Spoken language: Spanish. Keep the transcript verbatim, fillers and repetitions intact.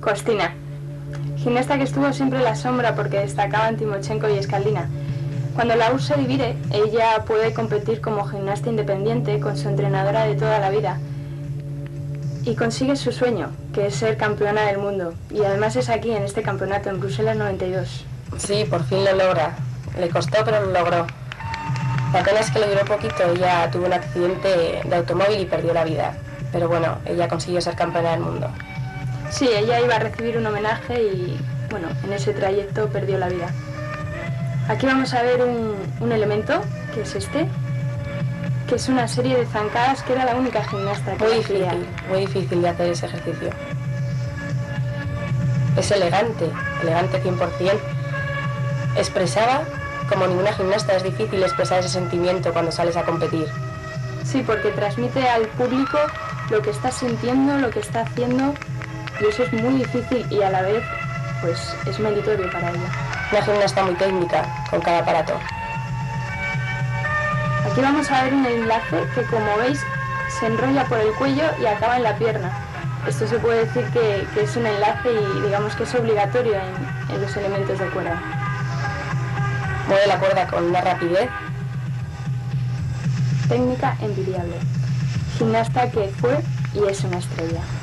Costina, gimnasta que estuvo siempre en la sombra porque destacaban Timochenko y Escaldina. Cuando la U R S se divide, ella puede competir como gimnasta independiente con su entrenadora de toda la vida y consigue su sueño, que es ser campeona del mundo. Y además es aquí, en este campeonato, en Bruselas noventa y dos. Sí, por fin lo logra. Le costó, pero lo logró. La pena es que le duró poquito. Ella tuvo un accidente de automóvil y perdió la vida. Pero bueno, ella consiguió ser campeona del mundo. Sí, ella iba a recibir un homenaje y, bueno, en ese trayecto perdió la vida. Aquí vamos a ver un, un elemento, que es este, que es una serie de zancadas que era la única gimnasta que Muy hacía. difícil, muy difícil de hacer ese ejercicio. Es elegante, elegante cien por cien. Expresaba como ninguna gimnasta, es difícil expresar ese sentimiento cuando sales a competir. Sí, porque transmite al público lo que está sintiendo, lo que está haciendo, y eso es muy difícil y a la vez pues es meritorio para ella. Una gimnasta muy técnica, con cada aparato. Aquí vamos a ver un enlace que, como veis, se enrolla por el cuello y acaba en la pierna. Esto se puede decir que, que es un enlace y digamos que es obligatorio en, en los elementos de cuerda. Mueve la cuerda con una rapidez. Técnica envidiable. Gimnasta que fue y es una estrella.